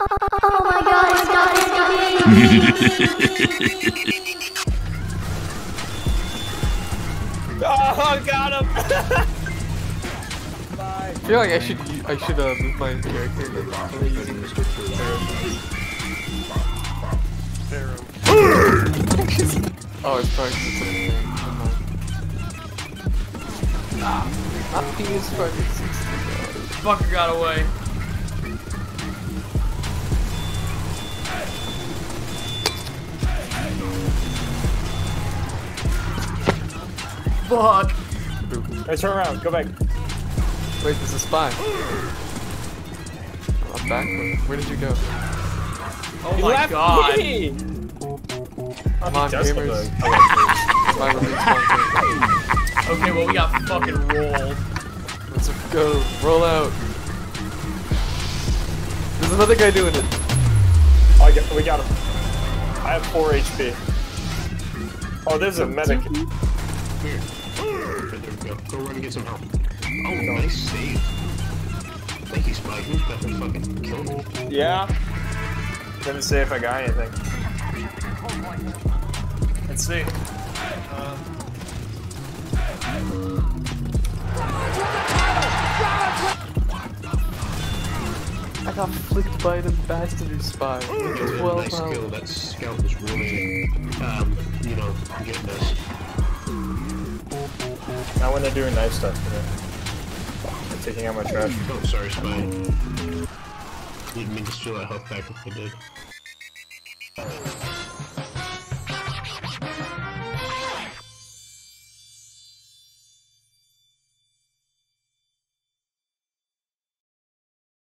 Oh my god, Oh, got him! I feel like I should move my character like using Pharaoh. Oh, it's probably something. Not PS fucking 60. Fucker got away. Fuck. Hey, turn around, go back. Wait, there's a spy. I'm back. Where did you go? Oh my god. Me. Come on, gamers. My release one. Okay, well we got fucking rolled. Let's go. Roll out. There's another guy doing it. Oh, we got him. I have 4 HP. Oh, there's a medic. Here. There we go. Go run and get some help. Oh, nice save. Thank you, Spike. You got me fucking killed me. Yeah. Didn't say if I got anything. Let's see. I got flicked by the bastard spy. Which is well Nice kill. That scout was really, you know, getting us. Not when they're doing nice stuff, you know. They're taking out my trash. Oh, sorry, Spy. Didn't mean to steal that health back if I did.